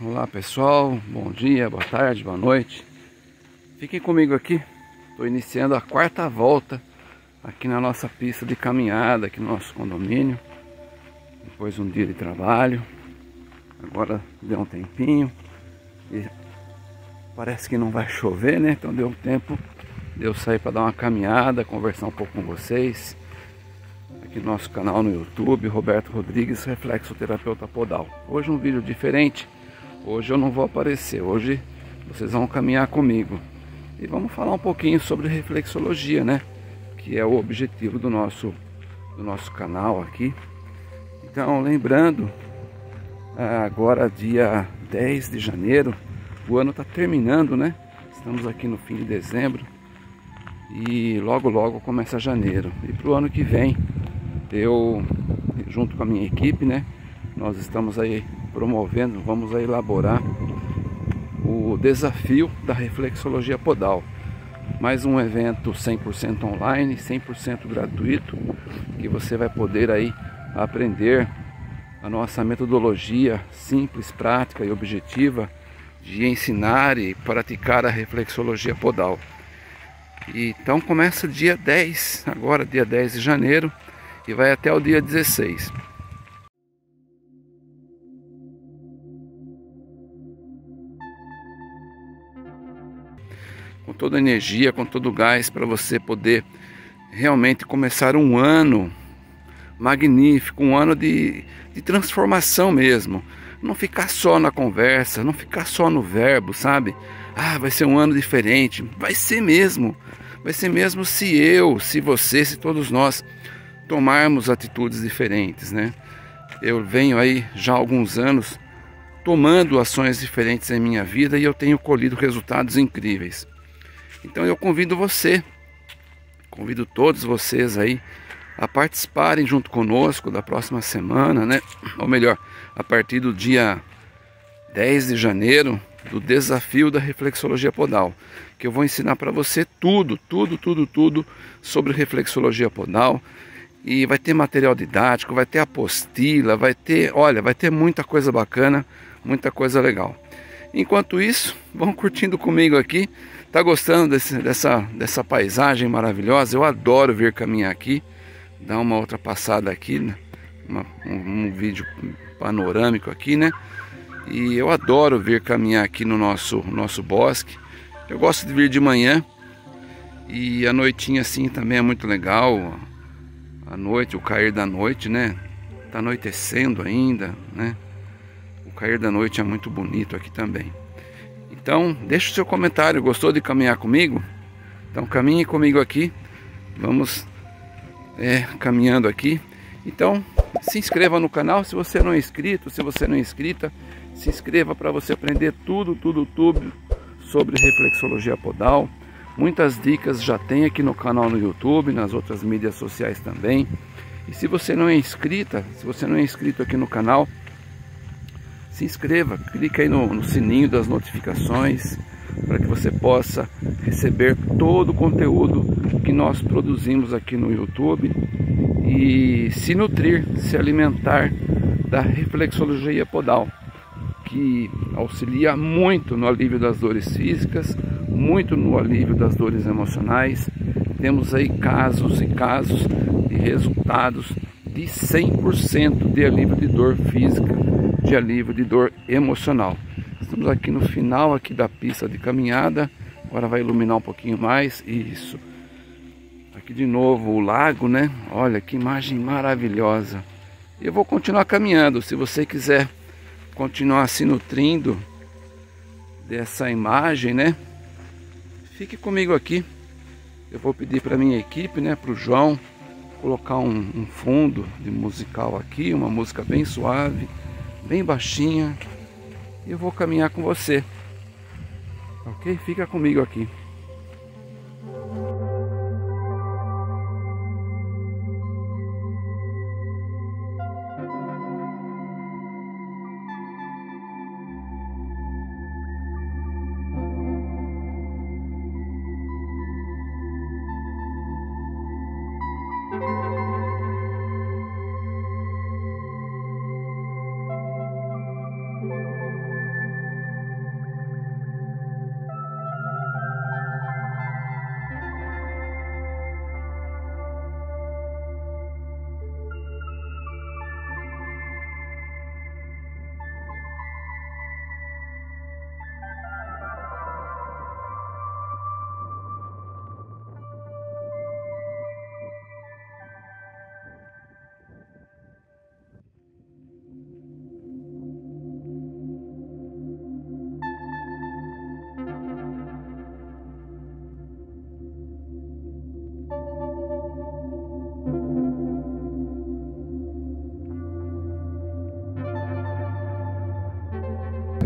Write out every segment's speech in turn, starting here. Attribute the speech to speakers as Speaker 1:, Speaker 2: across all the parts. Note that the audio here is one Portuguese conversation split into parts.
Speaker 1: Olá pessoal, bom dia, boa tarde, boa noite. Fiquem comigo aqui. Estou iniciando a quarta volta aqui na nossa pista de caminhada, aqui no nosso condomínio. Depois de um dia de trabalho. Agora deu um tempinho e parece que não vai chover, né? Então deu um tempo de eu sair para dar uma caminhada, conversar um pouco com vocês. Aqui no nosso canal no YouTube, Roberto Rodrigues, Reflexoterapeuta Podal. Hoje um vídeo diferente. Hoje eu não vou aparecer, hoje vocês vão caminhar comigo. E vamos falar um pouquinho sobre reflexologia, né? Que é o objetivo do nosso canal aqui. Então, lembrando, agora dia 10 de janeiro, o ano está terminando, né? Estamos aqui no fim de dezembro e logo logo começa janeiro. E para o ano que vem, eu, junto com a minha equipe, né? Nós estamos aí promovendo, vamos aí elaborar o desafio da reflexologia podal. Mais um evento 100% online, 100% gratuito, que você vai poder aí aprender a nossa metodologia simples, prática e objetiva de ensinar e praticar a reflexologia podal. E então começa dia 10, agora dia 10 de janeiro, e vai até o dia 16. Com toda a energia, com todo o gás, para você poder realmente começar um ano magnífico, um ano de transformação mesmo. Não ficar só na conversa, não ficar só no verbo, sabe? Ah, vai ser um ano diferente. Vai ser mesmo. Vai ser mesmo se eu, se você, se todos nós tomarmos atitudes diferentes, né? Eu venho aí já há alguns anos tomando ações diferentes em minha vida e eu tenho colhido resultados incríveis. Então eu convido todos vocês aí a participarem junto conosco da próxima semana, né? Ou melhor, a partir do dia 10 de janeiro, do desafio da reflexologia podal, que eu vou ensinar para você tudo sobre reflexologia podal. E vai ter material didático, vai ter apostila, vai ter muita coisa bacana, muita coisa legal. Enquanto isso, vão curtindo comigo aqui. Tá gostando dessa paisagem maravilhosa? Eu adoro vir caminhar aqui, dar uma outra passada aqui, né? Um vídeo panorâmico aqui, né? E eu adoro vir caminhar aqui no nosso bosque. Eu gosto de vir de manhã e a noitinha assim também é muito legal. A noite, o cair da noite, né? Tá anoitecendo ainda, né? O cair da noite é muito bonito aqui também. Então, deixa o seu comentário. Gostou de caminhar comigo? Então, caminhe comigo aqui. Vamos caminhando aqui. Então, se inscreva no canal se você não é inscrito. Se você não é inscrita, se inscreva para você aprender tudo sobre reflexologia podal. Muitas dicas já tem aqui no canal no YouTube, nas outras mídias sociais também. E se você não é inscrita, se você não é inscrito aqui no canal, se inscreva, clique aí no sininho das notificações para que você possa receber todo o conteúdo que nós produzimos aqui no YouTube e se nutrir, se alimentar da reflexologia podal, que auxilia muito no alívio das dores físicas, muito no alívio das dores emocionais. Temos aí casos e casos de resultados de 100% de alívio de dor física, de alívio de dor emocional. Estamos aqui no final aqui da pista de caminhada. Agora vai iluminar um pouquinho mais. Isso. Aqui de novo o lago, né? Olha que imagem maravilhosa. Eu vou continuar caminhando. Se você quiser continuar se nutrindo dessa imagem, né? Fique comigo aqui. Eu vou pedir para minha equipe, né? Para o João colocar um fundo de musical aqui, uma música bem suave, bem baixinha, e eu vou caminhar com você, ok? Fica comigo aqui.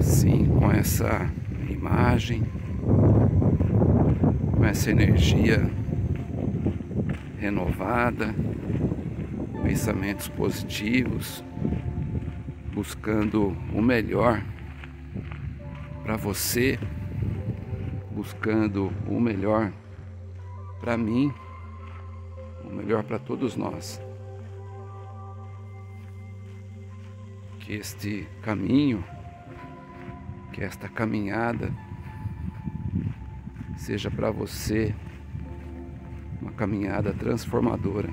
Speaker 1: Assim, com essa imagem, com essa energia renovada, pensamentos positivos, buscando o melhor para você, buscando o melhor para mim, o melhor para todos nós. Que este caminho, que esta caminhada seja para você uma caminhada transformadora.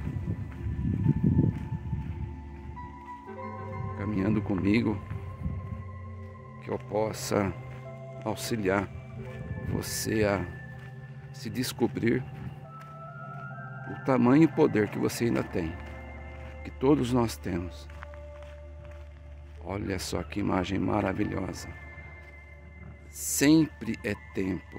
Speaker 1: Caminhando comigo, que eu possa auxiliar você a se descobrir o tamanho e poder que você ainda tem, que todos nós temos. Olha só que imagem maravilhosa. Sempre é tempo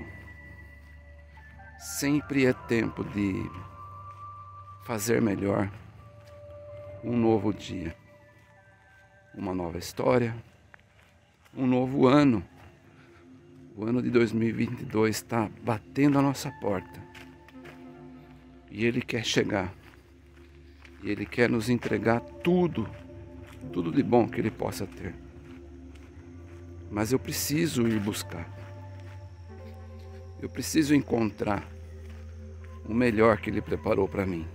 Speaker 1: de fazer melhor, um novo dia, uma nova história, um novo ano. O ano de 2022 está batendo a nossa porta e Ele quer chegar, e Ele quer nos entregar tudo de bom que Ele possa ter. Mas eu preciso ir buscar, eu preciso encontrar o melhor que Ele preparou para mim.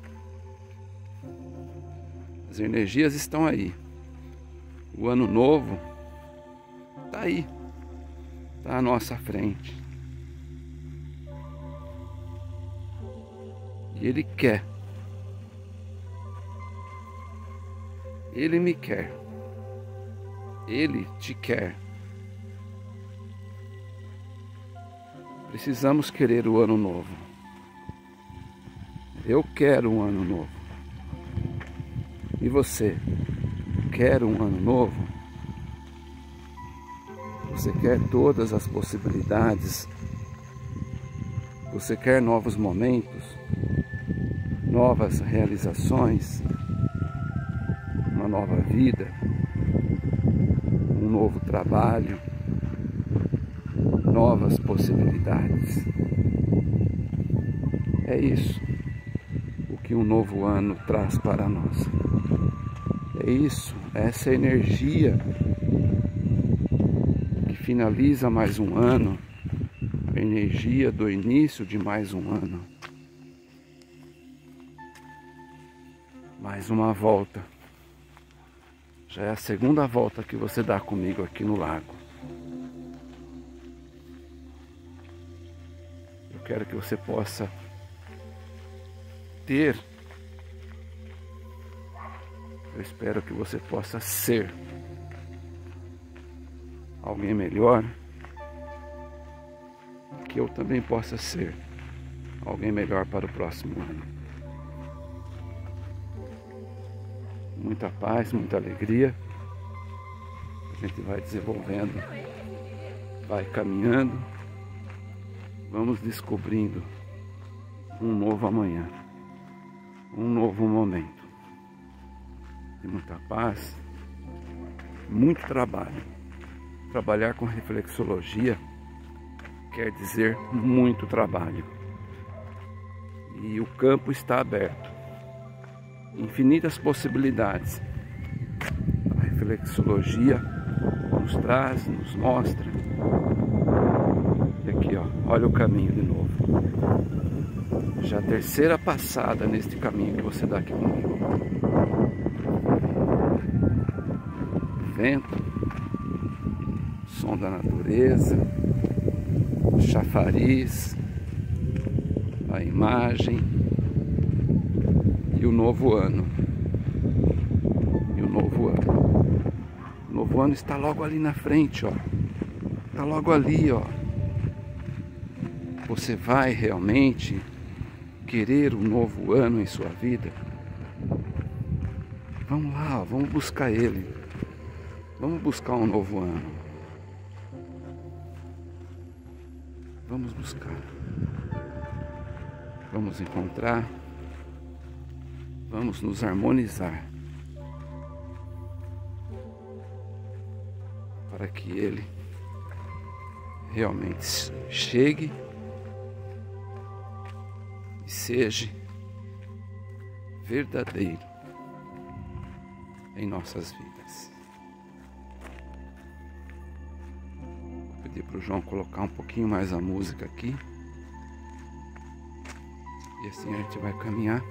Speaker 1: As energias estão aí, o ano novo está aí, está à nossa frente. E Ele quer, Ele me quer, Ele te quer. Precisamos querer o ano novo. Eu quero um ano novo. E você quer um ano novo? Você quer todas as possibilidades? Você quer novos momentos? Novas realizações? Uma nova vida? Um novo trabalho? Novas possibilidades? É isso o que um novo ano traz para nós. É isso, essa energia que finaliza mais um ano, a energia do início de mais um ano. Mais uma volta. Já é a segunda volta que você dá comigo aqui no lago. Eu quero que você possa ter, eu espero que você possa ser alguém melhor, que eu também possa ser alguém melhor para o próximo ano. Muita paz, muita alegria. A gente vai desenvolvendo, vai caminhando, vamos descobrindo um novo amanhã, um novo momento de muita paz, muito trabalho. Trabalhar com reflexologia quer dizer muito trabalho. E o campo está aberto. Infinitas possibilidades. A reflexologia nos traz, nos mostra. E aqui, ó, olha o caminho de novo. Já a terceira passada neste caminho que você dá aqui comigo. Vento, som da natureza, chafariz, a imagem e o novo ano. E o novo ano. O novo ano está logo ali na frente, ó. Está logo ali, ó. Você vai realmente querer um novo ano em sua vida? Vamos lá, ó, vamos buscar ele. Vamos buscar um novo ano. Vamos buscar. Vamos encontrar. Vamos nos harmonizar. Para que Ele realmente chegue e seja verdadeiro em nossas vidas. Vou pedir para o João colocar um pouquinho mais a música aqui. E assim a gente vai caminhar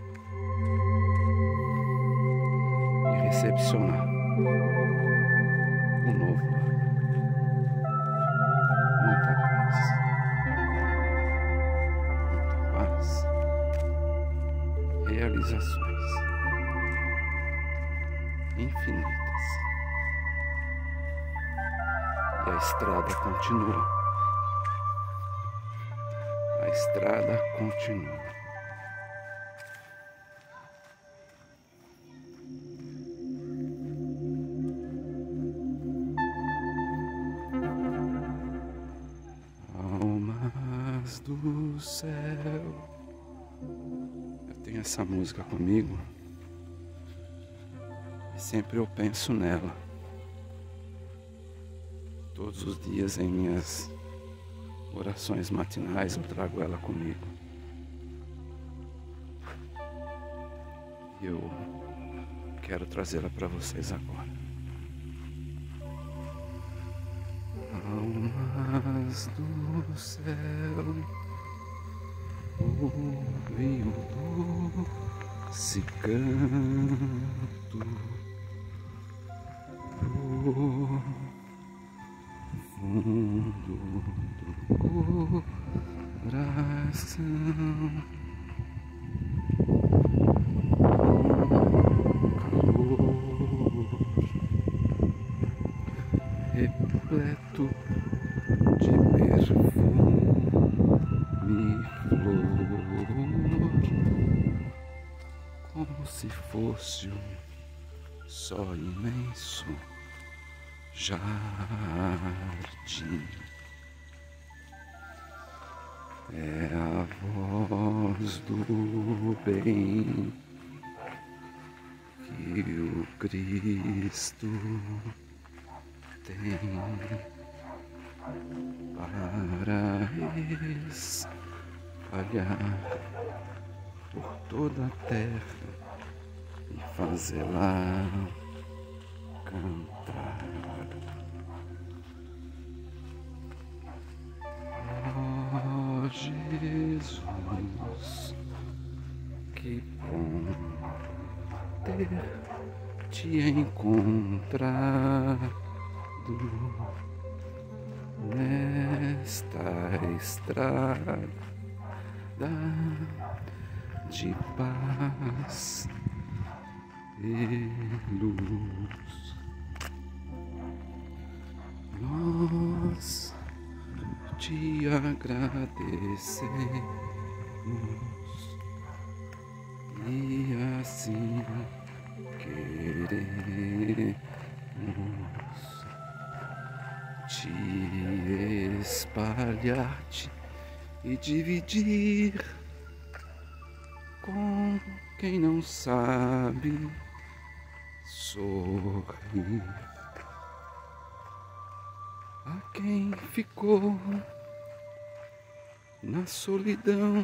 Speaker 1: e recepcionar o novo ano. Muita paz, realizações infinitas. E a estrada continua. A estrada continua. Almas do céu. Eu tenho essa música comigo e sempre eu penso nela. Todos os dias em minhas orações matinais eu trago ela comigo. E eu quero trazê-la para vocês agora. Almas do céu, ouve o doce canto profundo do coração. Repleto de perfume e flor, como se fosse um só imenso jardim. É a voz do bem que o Cristo tem para espalhar por toda a terra e fazê-la cantar. Oh Jesus, que bom ter-te encontrado nesta estrada de paz e luz. Nós te agradecemos e assim queremos te espalhar-te e dividir com quem não sabe sorrir. A quem ficou na solidão,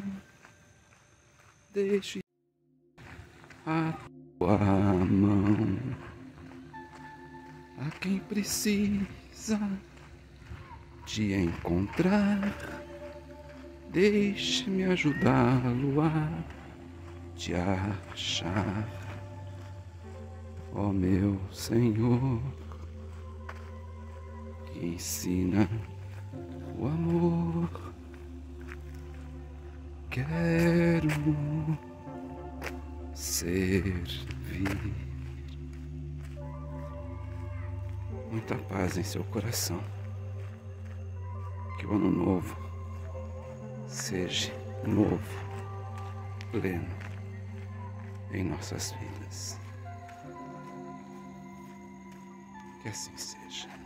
Speaker 1: deixe a tua mão. A quem precisa te encontrar, deixe-me ajudá-lo a te achar. Ó meu Senhor, que ensina o amor, quero servir. Muita paz em seu coração. Que o ano novo seja novo, pleno em nossas vidas. Que assim seja.